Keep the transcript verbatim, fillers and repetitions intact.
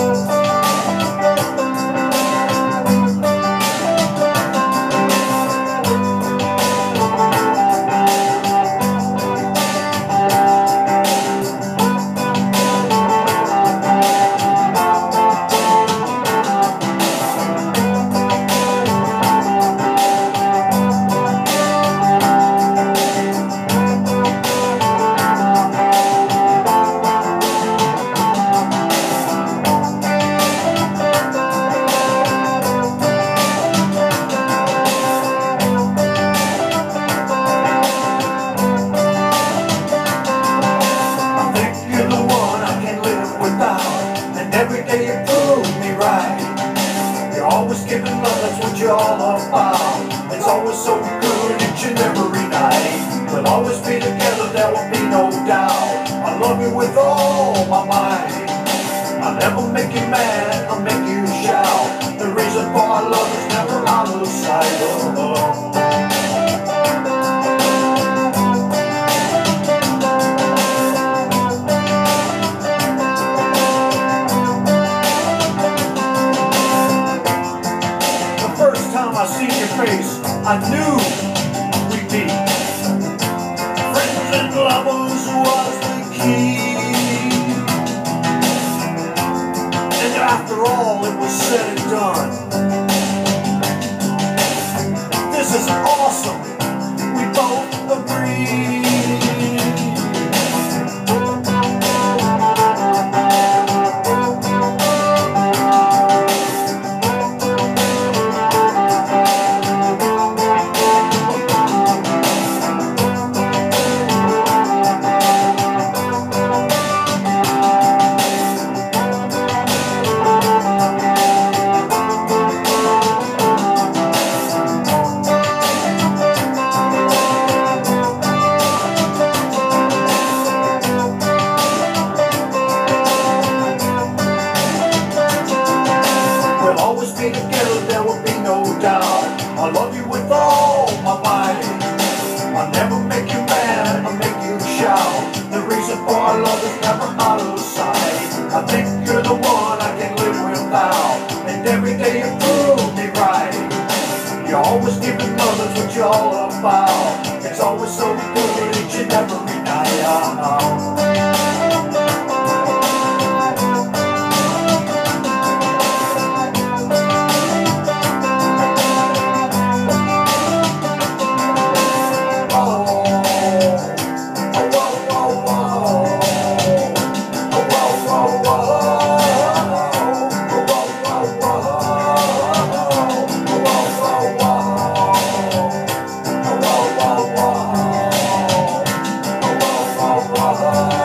Always giving love, that's what you're all about. It's always so good each and every night. We'll always be together, there will be no doubt. I love you with all my might. I'll never make you mad, I'll make you shout. The reason for our love is never out of sight. Oh, oh. I seen your face, I knew we'd be friends and lovers was the key. And after all it was said and done, this is awesome, we both agree. Be together, there will be no doubt. I love you with all my might. I'll never make you mad, I'll make you shout. The reason for our love is never out of sight. I think you're the one I can live without. And every day you prove me right. You're always giving love, that's what you're all about. It's always so good each and every night. Uh-huh. Oh,